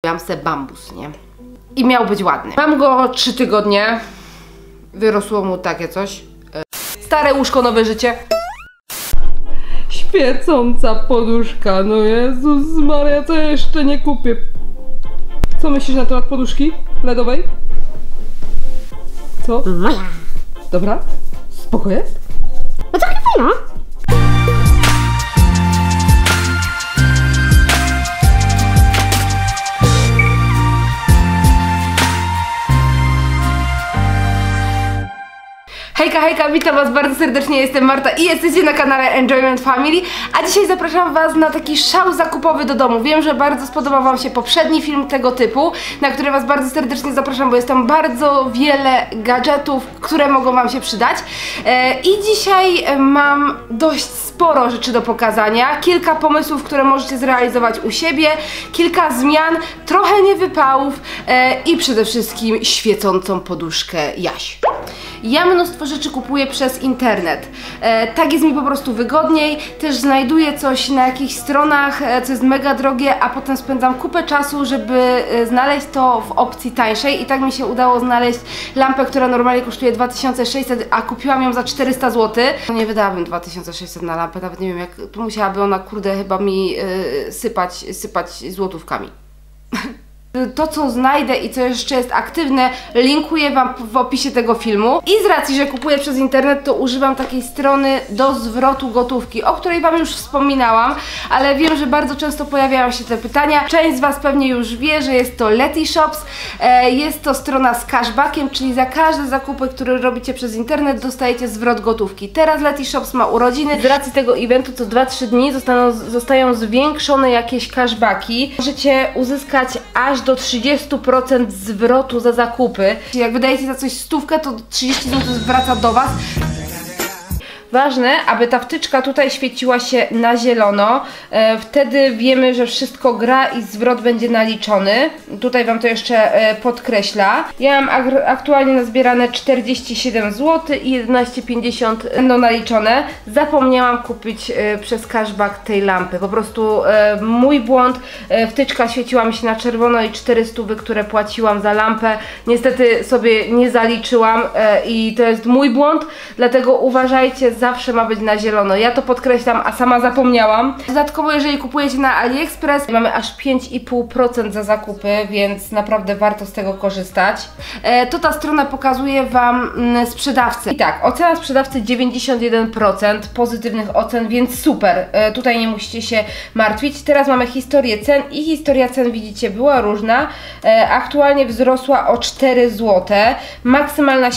Miałam sobie bambus, nie? I miał być ładny. Mam go 3 tygodnie. Wyrosło mu takie coś. Stare łóżko, nowe życie. Świecąca poduszka, no Jezus Maria, co ja jeszcze nie kupię? Co myślisz na temat poduszki LEDowej? Co? Dobra? Spoko jest? No trochę fajna. Hejka, hejka, witam was bardzo serdecznie, jestem Marta i jesteście na kanale Enjoyment Family, a dzisiaj zapraszam was na taki szał zakupowy do domu. Wiem, że bardzo spodobał wam się poprzedni film tego typu, na który was bardzo serdecznie zapraszam, bo jest tam bardzo wiele gadżetów, które mogą wam się przydać. I dzisiaj mam dość sporo rzeczy do pokazania, kilka pomysłów, które możecie zrealizować u siebie, kilka zmian, trochę niewypałów i przede wszystkim świecącą poduszkę Jaś. Ja mnóstwo rzeczy kupuję przez internet. Tak jest mi po prostu wygodniej. Też znajduję coś na jakichś stronach, co jest mega drogie, a potem spędzam kupę czasu, żeby znaleźć to w opcji tańszej. I tak mi się udało znaleźć lampę, która normalnie kosztuje 2600, a kupiłam ją za 400 zł. No nie wydałabym 2600 na lampę, nawet nie wiem jak. Tu musiałaby ona, kurde, chyba mi sypać złotówkami. To, co znajdę i co jeszcze jest aktywne, linkuję wam w opisie tego filmu. I z racji, że kupuję przez internet, to używam takiej strony do zwrotu gotówki, o której wam już wspominałam, ale wiem, że bardzo często pojawiają się te pytania. Część z was pewnie już wie, że jest to Letyshops. Jest to strona z cashbackiem, czyli za każde zakupy, które robicie przez internet, dostajecie zwrot gotówki. Teraz Letyshops ma urodziny. Z racji tego eventu co 2-3 dni zostają zwiększone jakieś cashbacki. Możecie uzyskać aż do 30% zwrotu za zakupy. Jak wydajecie za coś 100, to 30 zł wraca do was. Ważne, aby ta wtyczka tutaj świeciła się na zielono. Wtedy wiemy, że wszystko gra i zwrot będzie naliczony. Tutaj wam to jeszcze podkreśla. Ja mam aktualnie nazbierane 47 zł i 11,50 będą naliczone. Zapomniałam kupić przez cashback tej lampy. Po prostu mój błąd. Wtyczka świeciła mi się na czerwono i 400, które płaciłam za lampę, niestety sobie nie zaliczyłam i to jest mój błąd. Dlatego uważajcie, zawsze ma być na zielono. Ja to podkreślam, a sama zapomniałam. Dodatkowo, jeżeli kupujecie na AliExpress, mamy aż 5,5% za zakupy, więc naprawdę warto z tego korzystać. To ta strona pokazuje wam sprzedawcę. I tak, ocena sprzedawcy 91% pozytywnych ocen, więc super. Tutaj nie musicie się martwić. Teraz mamy historię cen i historia cen, widzicie, była różna. Aktualnie wzrosła o 4 zł. Maksymalna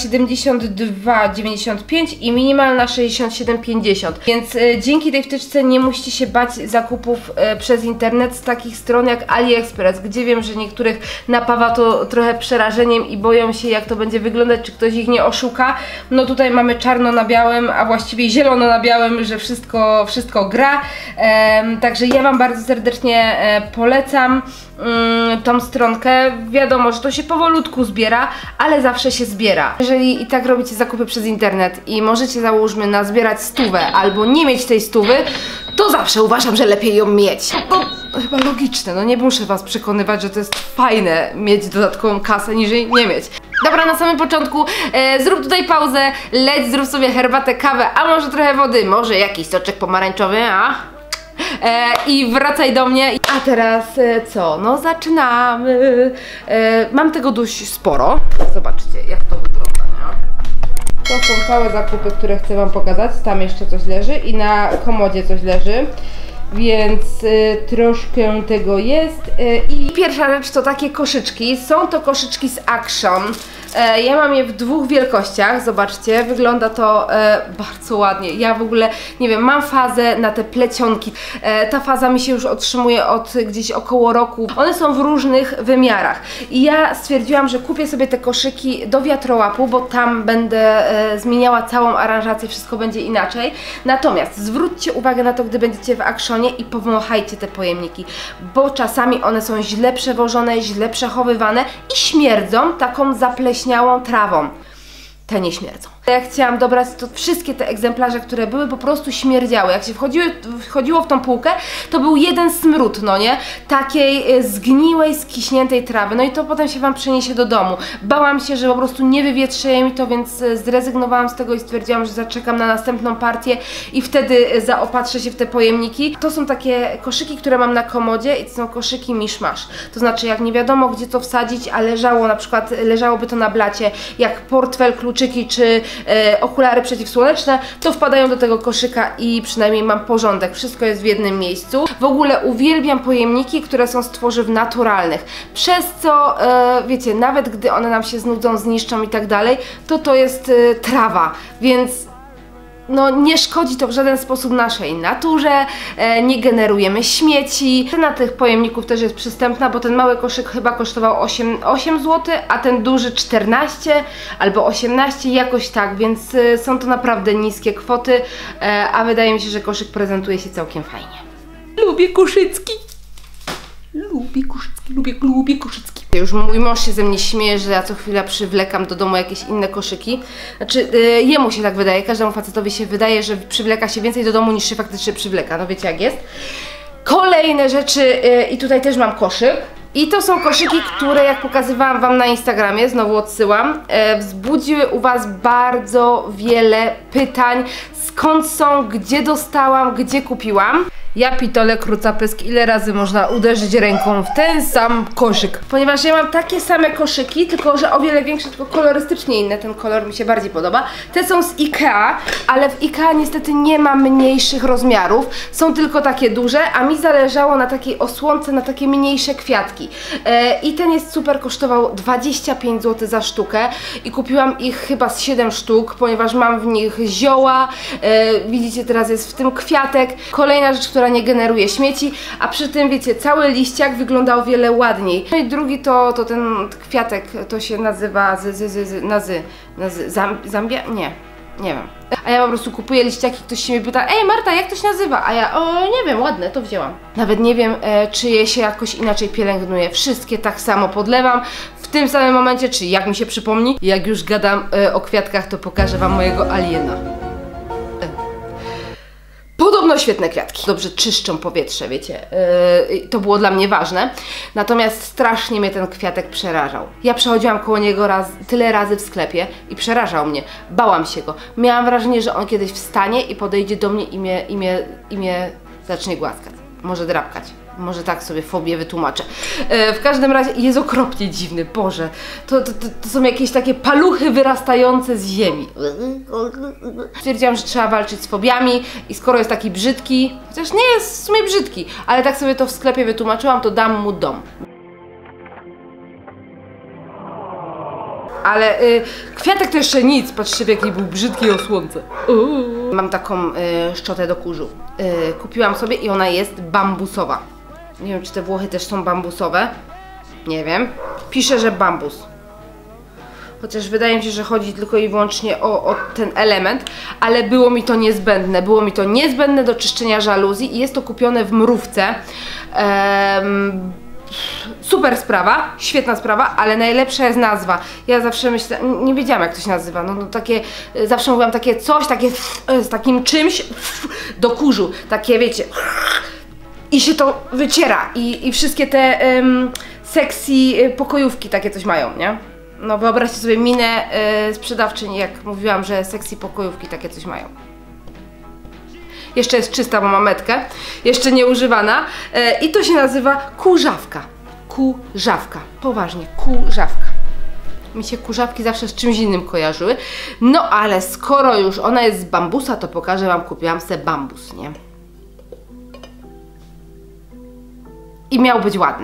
72,95 i minimalna 67,50. Więc dzięki tej wtyczce nie musicie się bać zakupów przez internet z takich stron jak AliExpress, gdzie wiem, że niektórych napawa to trochę przerażeniem i boją się, jak to będzie wyglądać, czy ktoś ich nie oszuka. No tutaj mamy czarno na białym, a właściwie zielono na białym, że wszystko gra. Także ja wam bardzo serdecznie polecam tą stronkę. Wiadomo, że to się powolutku zbiera, ale zawsze się zbiera. Jeżeli i tak robicie zakupy przez internet i możecie, załóżmy, nazbierać 100 albo nie mieć tej 100, to zawsze uważam, że lepiej ją mieć. No, chyba logiczne, no nie muszę was przekonywać, że to jest fajne mieć dodatkową kasę, niż nie mieć. Dobra, na samym początku zrób tutaj pauzę, leć, zrób sobie herbatę, kawę, a może trochę wody, może jakiś soczek pomarańczowy, i wracaj do mnie. A teraz co? No zaczynamy. Mam tego dość sporo. Zobaczcie, jak to wygląda, nie? To są całe zakupy, które chcę wam pokazać. Tam jeszcze coś leży i na komodzie coś leży. Więc troszkę tego jest. I pierwsza rzecz to takie koszyczki. Są to koszyczki z Action. Ja mam je w 2 wielkościach, zobaczcie, wygląda to bardzo ładnie. Ja w ogóle, nie wiem, mam fazę na te plecionki. Ta faza mi się już otrzymuje od gdzieś około roku. One są w różnych wymiarach. I ja stwierdziłam, że kupię sobie te koszyki do wiatrołapu, bo tam będę zmieniała całą aranżację, wszystko będzie inaczej. Natomiast zwróćcie uwagę na to, gdy będziecie w Actionie i powąchajcie te pojemniki, bo czasami one są źle przewożone, źle przechowywane i śmierdzą taką zapleśniałą trawą. Te nie śmierdzą. Jak chciałam dobrać, to wszystkie te egzemplarze, które były, po prostu śmierdziały. Jak się wchodziło w tą półkę, to był jeden smród, no nie? Takiej zgniłej, skiśniętej trawy. No i to potem się wam przeniesie do domu. Bałam się, że po prostu nie wywietrzeje mi to, więc zrezygnowałam z tego i stwierdziłam, że zaczekam na następną partię i wtedy zaopatrzę się w te pojemniki. To są takie koszyki, które mam na komodzie i to są koszyki miszmasz. To znaczy, jak nie wiadomo, gdzie to wsadzić, a leżało, na przykład leżałoby to na blacie, jak portfel, kluczyki czy okulary przeciwsłoneczne, to wpadają do tego koszyka i przynajmniej mam porządek. Wszystko jest w jednym miejscu. W ogóle uwielbiam pojemniki, które są z tworzyw naturalnych. Przez co, wiecie, nawet gdy one nam się znudzą, zniszczą i tak dalej, to jest trawa, więc no nie szkodzi to w żaden sposób naszej naturze, nie generujemy śmieci. Cena tych pojemników też jest przystępna, bo ten mały koszyk chyba kosztował 8 zł, a ten duży 14 albo 18, jakoś tak, więc są to naprawdę niskie kwoty, a wydaje mi się, że koszyk prezentuje się całkiem fajnie. Lubię koszycki! Lubię koszycki. Już mój mąż się ze mnie śmieje, że ja co chwilę przywlekam do domu jakieś inne koszyki. Znaczy, jemu się tak wydaje, każdemu facetowi się wydaje, że przywleka się więcej do domu niż się faktycznie przywleka. No wiecie jak jest. Kolejne rzeczy, i tutaj też mam koszyk. I to są koszyki, które jak pokazywałam wam na Instagramie, znowu odsyłam, wzbudziły u was bardzo wiele pytań. Skąd są, gdzie dostałam, gdzie kupiłam. Ja pitole króca pysk, ile razy można uderzyć ręką w ten sam koszyk. Ponieważ ja mam takie same koszyki, tylko że o wiele większe, tylko kolorystycznie inne, ten kolor mi się bardziej podoba. Te są z Ikea, ale w Ikea niestety nie ma mniejszych rozmiarów, są tylko takie duże, a mi zależało na takiej osłonce, na takie mniejsze kwiatki. I ten jest super, kosztował 25 zł za sztukę i kupiłam ich chyba z 7 sztuk, ponieważ mam w nich zioła, widzicie, teraz jest w tym kwiatek. Kolejna rzecz, która nie generuje śmieci, a przy tym, wiecie, cały liściak wygląda o wiele ładniej. No i drugi to ten kwiatek, to się nazywa Zambia? Nie wiem. A ja po prostu kupuję liściaki, ktoś się mnie pyta: ej Marta, jak to się nazywa? A ja, nie wiem, ładne, to wzięłam. Nawet nie wiem, czy je się jakoś inaczej pielęgnuje. Wszystkie tak samo podlewam w tym samym momencie, czy jak mi się przypomni. Jak już gadam o kwiatkach, to pokażę wam mojego aliena. Podobno świetne kwiatki. Dobrze czyszczą powietrze, wiecie. To było dla mnie ważne. Natomiast strasznie mnie ten kwiatek przerażał. Ja przechodziłam koło niego tyle razy w sklepie i przerażał mnie. Bałam się go. Miałam wrażenie, że on kiedyś wstanie i podejdzie do mnie i mnie zacznie głaskać. Może drapkać. Może tak sobie fobię wytłumaczę. W każdym razie jest okropnie dziwny, Boże. To są jakieś takie paluchy wyrastające z ziemi. Stwierdziłam, że trzeba walczyć z fobiami i skoro jest taki brzydki, chociaż nie jest w sumie brzydki, ale tak sobie to w sklepie wytłumaczyłam, to dam mu dom. Ale kwiatek to jeszcze nic, patrzcie, w jaki był brzydki o słońce. Mam taką szczotę do kurzu. Kupiłam sobie i ona jest bambusowa. Nie wiem, czy te Włochy też są bambusowe. Nie wiem. Pisze, że bambus. Chociaż wydaje mi się, że chodzi tylko i wyłącznie o ten element, ale było mi to niezbędne. Było mi to niezbędne do czyszczenia żaluzji i jest to kupione w mrówce. Super sprawa, świetna sprawa, ale najlepsza jest nazwa. Ja zawsze myślę, nie wiedziałam jak to się nazywa, no takie, zawsze mówiłam takie coś, takie z takim czymś do kurzu, takie wiecie, i się to wyciera i wszystkie te sexy pokojówki takie coś mają, nie? No wyobraźcie sobie minę sprzedawczyni, jak mówiłam, że sexy pokojówki takie coś mają. Jeszcze jest czysta, bo ma metkę, jeszcze nieużywana i to się nazywa kurzawka. Kurzawka, poważnie, kurzawka. Mi się kurzawki zawsze z czymś innym kojarzyły. No ale skoro już ona jest z bambusa, to pokażę wam, kupiłam sobie bambus, nie? I miał być ładny.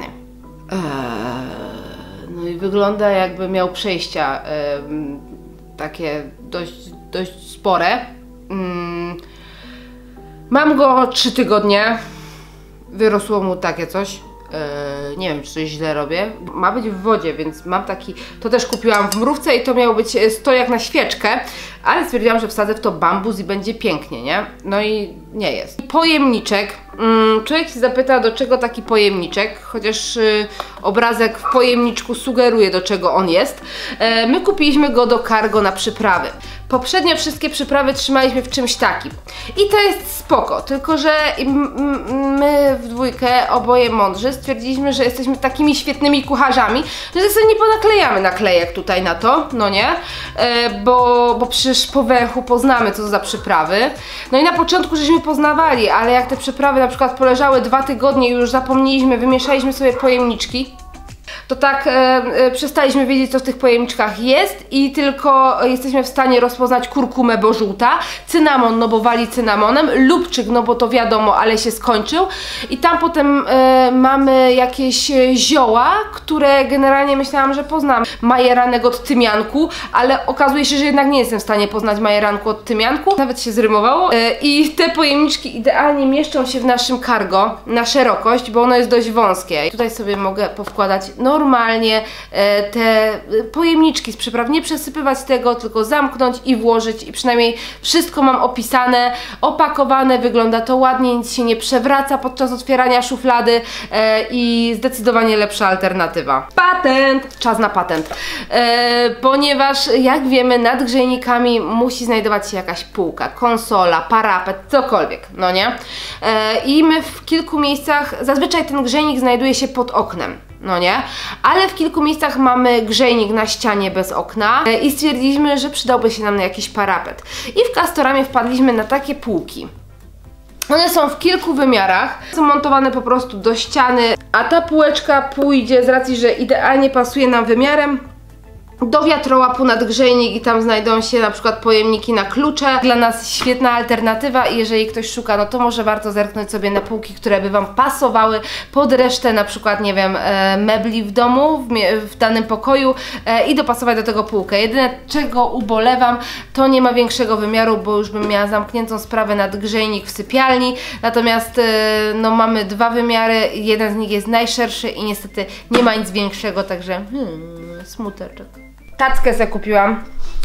No i wygląda, jakby miał przejścia takie dość spore. Mam go 3 tygodnie. Wyrosło mu takie coś. Nie wiem, czy coś źle robię. Ma być w wodzie, więc mam taki... To też kupiłam w mrówce i to miał być stojak na świeczkę, ale stwierdziłam, że wsadzę w to bambus i będzie pięknie, nie? No i nie jest. Pojemniczek. Człowiek się zapyta, do czego taki pojemniczek, chociaż obrazek w pojemniczku sugeruje, do czego on jest. My kupiliśmy go do cargo na przyprawy. Poprzednio wszystkie przyprawy trzymaliśmy w czymś takim. I to jest spoko, tylko że my w dwójkę, oboje mądrzy, stwierdziliśmy, że jesteśmy takimi świetnymi kucharzami, że sobie nie ponaklejamy naklejek tutaj na to, no nie? Bo przecież po węchu poznamy, co to za przyprawy. No i na początku żeśmy poznawali, ale jak te przyprawy na przykład poleżały 2 tygodnie i już zapomnieliśmy, wymieszaliśmy sobie pojemniczki, to tak przestaliśmy wiedzieć, co w tych pojemniczkach jest i tylko jesteśmy w stanie rozpoznać kurkumę, bo żółta, cynamon, no bo wali cynamonem, lubczyk, no bo to wiadomo, ale się skończył i tam potem mamy jakieś zioła, które generalnie myślałam, że poznam. Majeranek od tymianku, ale okazuje się, że jednak nie jestem w stanie poznać majeranku od tymianku, nawet się zrymowało i te pojemniczki idealnie mieszczą się w naszym cargo na szerokość, bo ono jest dość wąskie. I tutaj sobie mogę powkładać normalnie te pojemniczki z przypraw, nie przesypywać tego, tylko zamknąć i włożyć i przynajmniej wszystko mam opisane, opakowane, wygląda to ładnie, nic się nie przewraca podczas otwierania szuflady i zdecydowanie lepsza alternatywa. Patent! Czas na patent. Ponieważ jak wiemy, nad grzejnikami musi znajdować się jakaś półka, konsola, parapet, cokolwiek, no nie? I my w kilku miejscach, zazwyczaj ten grzejnik znajduje się pod oknem, no nie? Ale w kilku miejscach mamy grzejnik na ścianie bez okna i stwierdziliśmy, że przydałby się nam na jakiś parapet. I w Castoramie wpadliśmy na takie półki. One są w kilku wymiarach, są montowane po prostu do ściany, a ta półeczka pójdzie z racji, że idealnie pasuje nam wymiarem do wiatrołapu nad grzejnik i tam znajdą się na przykład pojemniki na klucze. Dla nas świetna alternatywa i jeżeli ktoś szuka, no to może warto zerknąć sobie na półki, które by Wam pasowały pod resztę na przykład, nie wiem, mebli w domu, w danym pokoju i dopasować do tego półkę. Jedyne, czego ubolewam, to nie ma większego wymiaru, bo już bym miała zamkniętą sprawę nad grzejnik w sypialni, natomiast no mamy 2 wymiary, jeden z nich jest najszerszy i niestety nie ma nic większego, także smuteczek. Tackę sobie kupiłam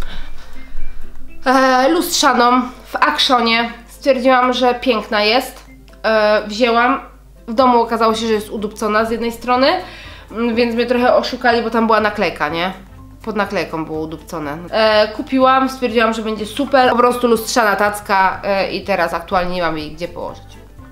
lustrzaną w Actionie. Stwierdziłam, że piękna jest. Wzięłam. W domu okazało się, że jest udupcona z jednej strony, więc mnie trochę oszukali, bo tam była naklejka, nie? Pod naklejką było udupcone. Kupiłam, stwierdziłam, że będzie super. Po prostu lustrzana tacka i teraz aktualnie nie mamy jej gdzie położyć.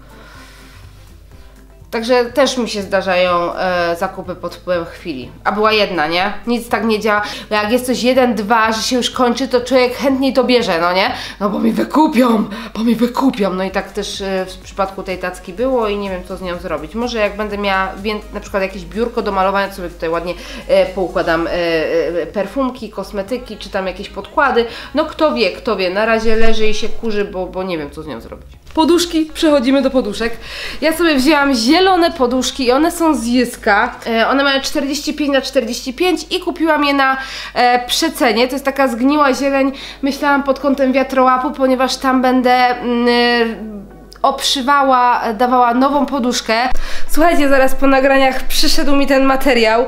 Także też mi się zdarzają zakupy pod wpływem chwili. A była jedna, nie? Nic tak nie działa. Bo jak jest coś 1, 2, że się już kończy, to człowiek chętniej to bierze, no nie? No bo mi wykupią, bo mi wykupią. No i tak też w przypadku tej tacki było i nie wiem, co z nią zrobić. Może jak będę miała na przykład jakieś biurko do malowania, to sobie tutaj ładnie poukładam perfumki, kosmetyki, czy tam jakieś podkłady. No kto wie, kto wie. Na razie leży i się kurzy, bo nie wiem, co z nią zrobić. Poduszki, przechodzimy do poduszek. Ja sobie wzięłam zielone poduszki i one są z Jyska. One mają 45×45 i kupiłam je na przecenie. To jest taka zgniła zieleń, myślałam pod kątem wiatrołapu, ponieważ tam będę obszywała, dawała nową poduszkę. Słuchajcie, zaraz po nagraniach przyszedł mi ten materiał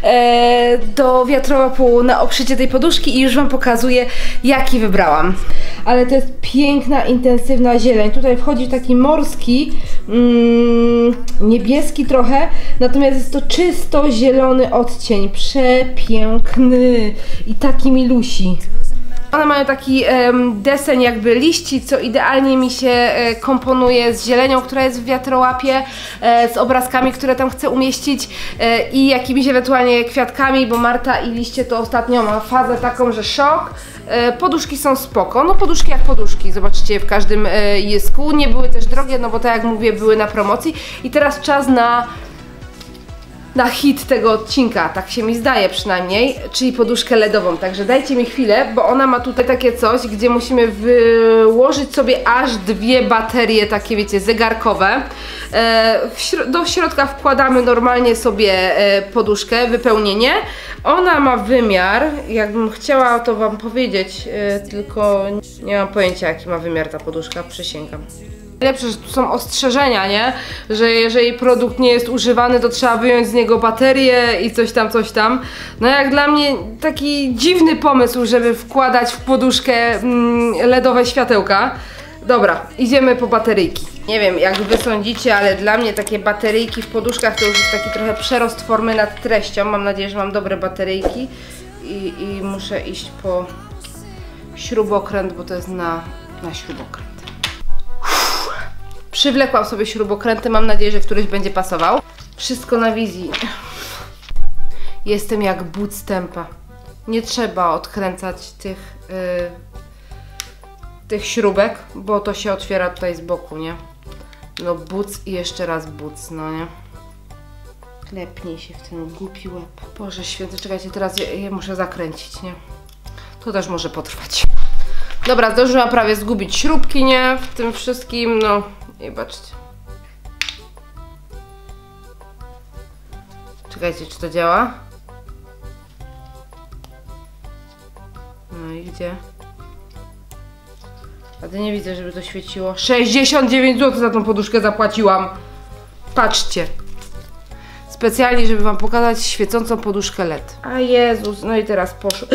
do wiatrołapu na obszycie tej poduszki i już Wam pokazuję, jaki wybrałam. Ale to jest piękna, intensywna zieleń. Tutaj wchodzi taki morski, niebieski trochę, natomiast jest to czysto zielony odcień. Przepiękny i taki milusi. One mają taki deseń jakby liści, co idealnie mi się komponuje z zielenią, która jest w wiatrołapie, z obrazkami, które tam chcę umieścić i jakimiś ewentualnie kwiatkami, bo Marta i liście to ostatnio ma fazę taką, że szok. Poduszki są spoko, no poduszki jak poduszki, zobaczycie w każdym Jysku. Nie były też drogie, no bo tak jak mówię, były na promocji i teraz czas na hit tego odcinka, tak się mi zdaje przynajmniej, czyli poduszkę LEDową, także dajcie mi chwilę, bo ona ma tutaj takie coś, gdzie musimy wyłożyć sobie aż 2 baterie, takie wiecie, zegarkowe. Do środka wkładamy normalnie sobie poduszkę, wypełnienie. Ona ma wymiar, jakbym chciała to Wam powiedzieć, tylko nie mam pojęcia jaki ma wymiar ta poduszka, przysięgam. Lepsze, że tu są ostrzeżenia, nie? Że jeżeli produkt nie jest używany, to trzeba wyjąć z niego baterię i coś tam. No jak dla mnie taki dziwny pomysł, żeby wkładać w poduszkę LEDowe światełka. Dobra, idziemy po bateryjki. Nie wiem jak Wy sądzicie, ale dla mnie takie bateryjki w poduszkach to już jest taki trochę przerost formy nad treścią. Mam nadzieję, że mam dobre bateryjki i muszę iść śrubokręt, bo to jest na śrubokręt. Przywlekłam sobie śrubokręty, mam nadzieję, że któryś będzie pasował. Wszystko na wizji. Jestem jak bootstępa. Nie trzeba odkręcać tych śrubek, bo to się otwiera tutaj z boku, nie? No buc i jeszcze raz buc, no nie? Klepnij się w ten głupi łeb. Boże święty, czekajcie, teraz je muszę zakręcić, nie? To też może potrwać. Dobra, zdążyłam prawie zgubić śrubki, nie? W tym wszystkim, no i patrzcie. Czekajcie, czy to działa? No i gdzie? A ty nie widzę, żeby to świeciło. 69 zł za tą poduszkę zapłaciłam. Patrzcie. Specjalnie, żeby wam pokazać świecącą poduszkę LED. A Jezus, no i teraz poszło.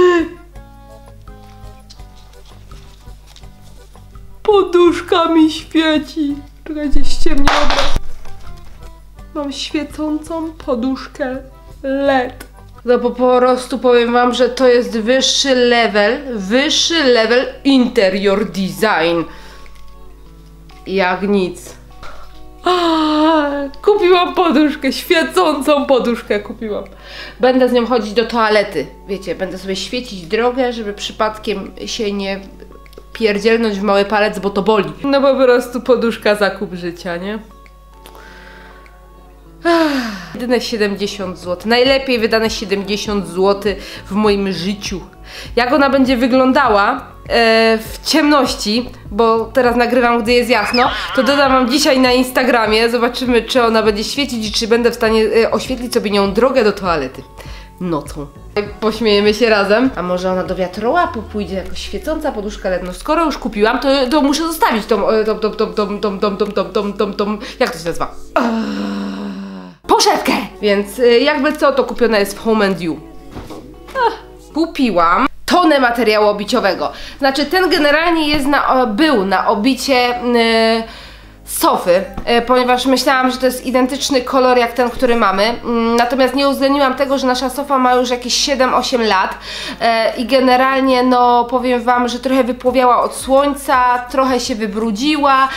Poduszka mi świeci. Czekajcie, ściemnię obraz. Mam świecącą poduszkę LED. No bo po prostu powiem wam, że to jest wyższy level interior design. Jak nic. Kupiłam poduszkę, świecącą poduszkę kupiłam. Będę z nią chodzić do toalety. Wiecie, będę sobie świecić drogę, żeby przypadkiem się nie pierdzielnąć w mały palec, bo to boli. No po prostu poduszka zakup życia, nie? Jedyne 70 zł. Najlepiej wydane 70 zł w moim życiu. Jak ona będzie wyglądała w ciemności, bo teraz nagrywam, gdy jest jasno, to dodam wam dzisiaj na Instagramie. Zobaczymy, czy ona będzie świecić i czy będę w stanie oświetlić sobie nią drogę do toalety nocą. Pośmiejemy się razem. A może ona do wiatrołapu pójdzie jako świecąca poduszka LED? No skoro już kupiłam, to muszę zostawić tą jak to się nazywa? Poszewkę! Więc jakby co, to kupione jest w Home and You. Kupiłam tonę materiału obiciowego. Znaczy ten generalnie jest był na obicie sofy, ponieważ myślałam, że to jest identyczny kolor jak ten, który mamy. Natomiast nie uwzględniłam tego, że nasza sofa ma już jakieś 7-8 lat i generalnie no powiem wam, że trochę wypłowiała od słońca, trochę się wybrudziła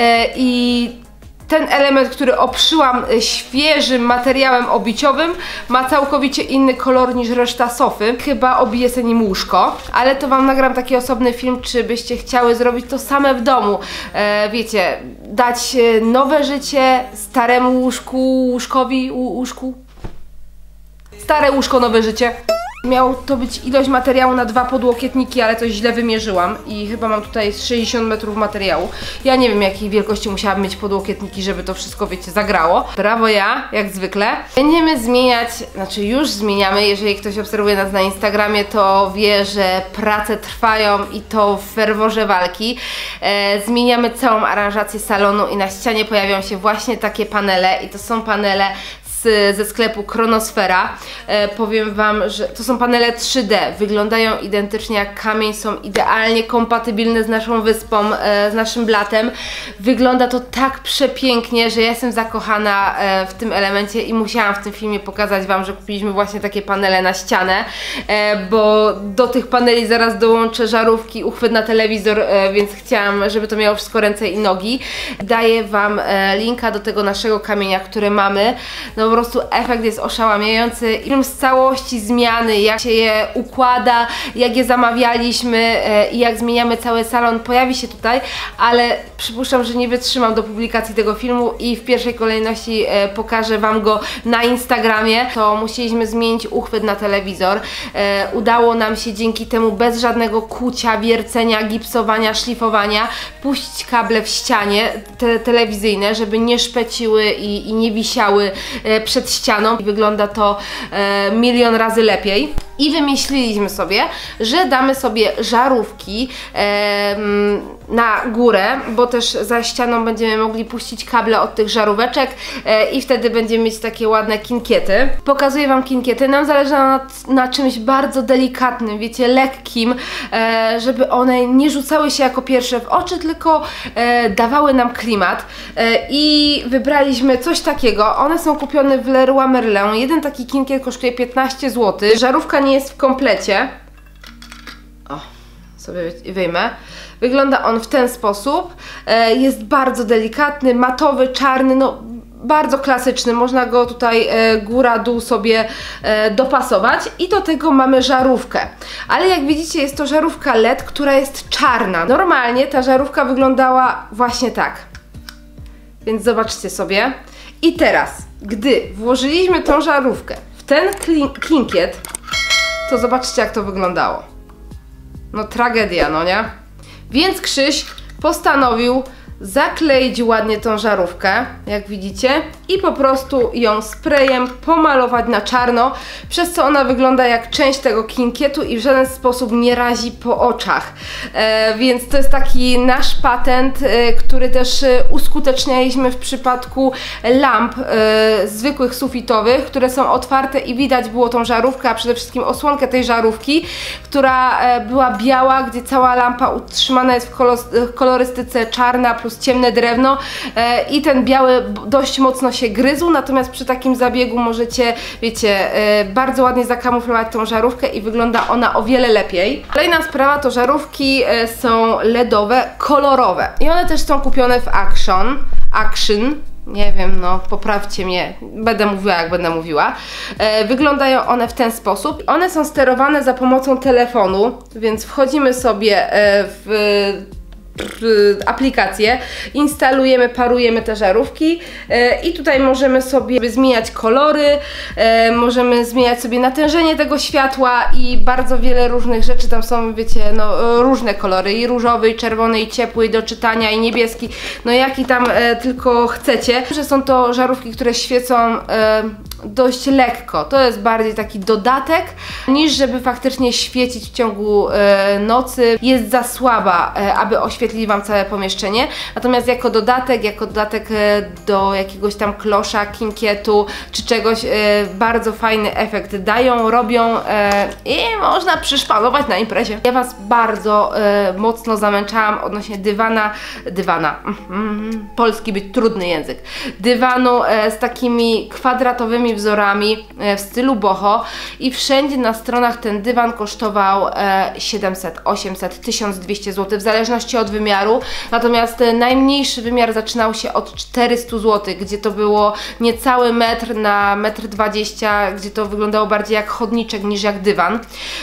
i ten element, który obszyłam świeżym materiałem obiciowym, ma całkowicie inny kolor niż reszta sofy. Chyba obiję sobie nim łóżko, ale to wam nagram taki osobny film, czy byście chciały zrobić to same w domu. Wiecie, dać nowe życie staremu łóżku. Stare łóżko, nowe życie. Miał to być ilość materiału na 2 podłokietniki, ale coś źle wymierzyłam i chyba mam tutaj 60 metrów materiału. Ja nie wiem, jakiej wielkości musiałam mieć podłokietniki, żeby to wszystko, wiecie, zagrało. Brawo ja, jak zwykle. Będziemy zmieniać, znaczy już zmieniamy, jeżeli ktoś obserwuje nas na Instagramie, to wie, że prace trwają i to w ferworze walki. Zmieniamy całą aranżację salonu i na ścianie pojawią się właśnie takie panele i to są panele ze sklepu Kronosfera. Powiem wam, że to są panele 3D, wyglądają identycznie jak kamień, są idealnie kompatybilne z naszą wyspą, z naszym blatem. Wygląda to tak przepięknie, że ja jestem zakochana w tym elemencie i musiałam w tym filmie pokazać wam, że kupiliśmy właśnie takie panele na ścianę, bo do tych paneli zaraz dołączę żarówki, uchwyt na telewizor, więc chciałam, żeby to miało wszystko ręce i nogi. Daję wam linka do tego naszego kamienia, które mamy. No po prostu efekt jest oszałamiający. Film z całości zmiany, jak się je układa, jak je zamawialiśmy i jak zmieniamy cały salon, pojawi się tutaj, ale przypuszczam, że nie wytrzymam do publikacji tego filmu i w pierwszej kolejności pokażę wam go na Instagramie. To musieliśmy zmienić uchwyt na telewizor. Udało nam się dzięki temu bez żadnego kucia, wiercenia, gipsowania, szlifowania puścić kable w ścianie telewizyjne, żeby nie szpeciły i nie wisiały przed ścianą. Wygląda to milion razy lepiej. I wymyśliliśmy sobie, że damy sobie żarówki na górę, bo też za ścianą będziemy mogli puścić kable od tych żaróweczek i wtedy będziemy mieć takie ładne kinkiety. Pokazuję wam kinkiety. Nam zależy na czymś bardzo delikatnym, wiecie, lekkim, żeby one nie rzucały się jako pierwsze w oczy, tylko dawały nam klimat. I wybraliśmy coś takiego. One są kupione w Leroy Merlin. Jeden taki kinkiet kosztuje 15 zł. Żarówka nie jest w komplecie. O, sobie wyjmę. Wygląda on w ten sposób. Jest bardzo delikatny, matowy, czarny, no bardzo klasyczny. Można go tutaj góra-dół sobie dopasować. I do tego mamy żarówkę. Ale jak widzicie, jest to żarówka LED, która jest czarna. Normalnie ta żarówka wyglądała właśnie tak. Więc zobaczcie sobie. I teraz, gdy włożyliśmy tą żarówkę w ten klinkiet, to zobaczcie, jak to wyglądało. No tragedia, no nie? Więc Krzyś postanowił zakleić ładnie tą żarówkę, jak widzicie, i po prostu ją sprayem pomalować na czarno, przez co ona wygląda jak część tego kinkietu i w żaden sposób nie razi po oczach. Więc to jest taki nasz patent, który też uskutecznialiśmy w przypadku lamp zwykłych sufitowych, które są otwarte i widać było tą żarówkę, a przede wszystkim osłonkę tej żarówki, która była biała, gdzie cała lampa utrzymana jest w kolorystyce czarna plus ciemne drewno i ten biały dość mocno się gryzł, natomiast przy takim zabiegu możecie, wiecie, bardzo ładnie zakamuflować tą żarówkę i wygląda ona o wiele lepiej. Kolejna sprawa to żarówki są LEDowe, kolorowe i one też są kupione w Action. Nie wiem, no poprawcie mnie, będę mówiła jak będę mówiła. Wyglądają one w ten sposób. One są sterowane za pomocą telefonu, więc wchodzimy sobie w aplikację, instalujemy, parujemy te żarówki i tutaj możemy sobie zmieniać kolory, możemy zmieniać sobie natężenie tego światła i bardzo wiele różnych rzeczy tam są, wiecie, no różne kolory, i różowy, i czerwony, i ciepły, i do czytania, i niebieski, no jaki tam tylko chcecie. Że są to żarówki, które świecą dość lekko, to jest bardziej taki dodatek, niż żeby faktycznie świecić w ciągu nocy. Jest za słaba, aby oświetlić Wam całe pomieszczenie, natomiast jako dodatek do jakiegoś tam klosza, kinkietu czy czegoś, bardzo fajny efekt dają, robią i można przyszpanować na imprezie. Ja Was bardzo mocno zamęczałam odnośnie dywanu, polski być trudny język, dywanu z takimi kwadratowymi wzorami w stylu boho i wszędzie na stronach ten dywan kosztował 700, 800, 1200 zł w zależności od wymiaru, natomiast najmniejszy wymiar zaczynał się od 400 zł, gdzie to było niecały metr na 1,20 m, gdzie to wyglądało bardziej jak chodniczek niż jak dywan.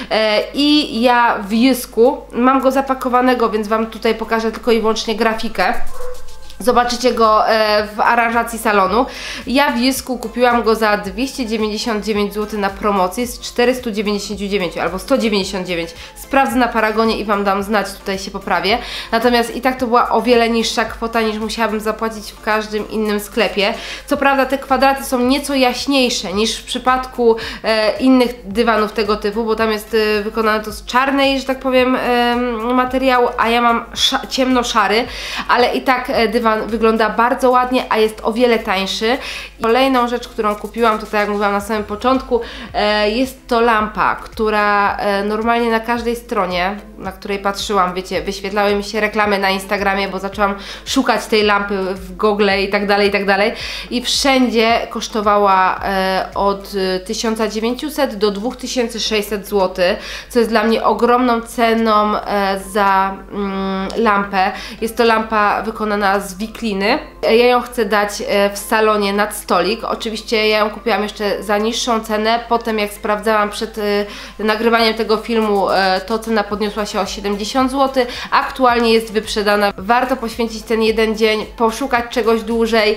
I ja w Jysku mam go zapakowanego, więc Wam tutaj pokażę tylko i wyłącznie grafikę. Zobaczycie go w aranżacji salonu. Ja w Jysku kupiłam go za 299 zł na promocji z 499 albo 199. Sprawdzę na Paragonie i Wam dam znać, tutaj się poprawię. Natomiast i tak to była o wiele niższa kwota niż musiałabym zapłacić w każdym innym sklepie. Co prawda te kwadraty są nieco jaśniejsze niż w przypadku innych dywanów tego typu, bo tam jest wykonane to z czarnej, że tak powiem, materiału, a ja mam ciemno-szary, ale i tak dywan wygląda bardzo ładnie, a jest o wiele tańszy. Kolejną rzecz, którą kupiłam, to tak jak mówiłam na samym początku, jest to lampa, która normalnie na każdej stronie, na której patrzyłam, wiecie, wyświetlały mi się reklamy na Instagramie, bo zaczęłam szukać tej lampy w Google i tak dalej, i tak dalej. I wszędzie kosztowała od 1900 do 2600 zł, co jest dla mnie ogromną ceną za lampę. Jest to lampa wykonana z wikliny. Ja ją chcę dać w salonie nad stolik. Oczywiście ja ją kupiłam jeszcze za niższą cenę. Potem jak sprawdzałam przed nagrywaniem tego filmu, to cena podniosła się o 70 zł. Aktualnie jest wyprzedana. Warto poświęcić ten jeden dzień, poszukać czegoś dłużej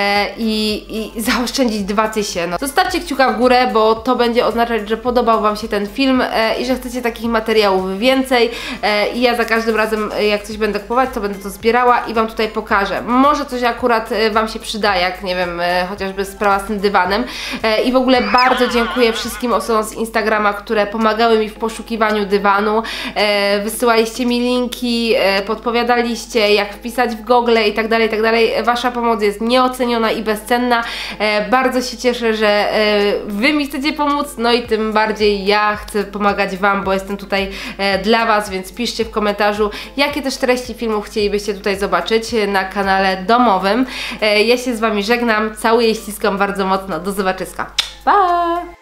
i zaoszczędzić 2000. No. Zostawcie kciuka w górę, bo to będzie oznaczać, że podobał Wam się ten film i że chcecie takich materiałów więcej. I ja za każdym razem, jak coś będę kupować, to będę to zbierała i Wam tutaj pokażę. Może coś akurat Wam się przyda, jak nie wiem, chociażby sprawa z tym dywanem. I w ogóle bardzo dziękuję wszystkim osobom z Instagrama, które pomagały mi w poszukiwaniu dywanu. Wysyłaliście mi linki, podpowiadaliście, jak wpisać w Google i tak dalej, i tak dalej. Wasza pomoc jest nieoceniona i bezcenna. Bardzo się cieszę, że Wy mi chcecie pomóc, no i tym bardziej ja chcę pomagać Wam, bo jestem tutaj dla Was, więc piszcie w komentarzu, jakie też treści filmów chcielibyście tutaj zobaczyć na kanale domowym. Ja się z Wami żegnam, całuję i ściskam bardzo mocno. Do zobaczyska. Pa!